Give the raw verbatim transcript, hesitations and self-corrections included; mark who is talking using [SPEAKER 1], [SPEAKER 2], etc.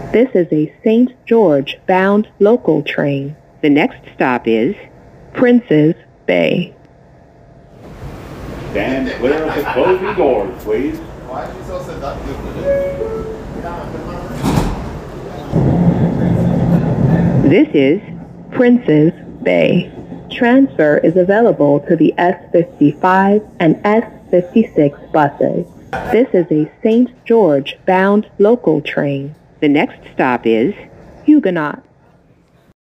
[SPEAKER 1] This is a Saint George bound local train. The next stop is Prince's Bay.
[SPEAKER 2] Stand clear of the closing doors, please.
[SPEAKER 3] Why is she so seductive today?
[SPEAKER 1] This is Prince's Bay. Transfer is available to the S fifty-five and S fifty-six buses. This is a Saint George bound local train. The next stop is Huguenot.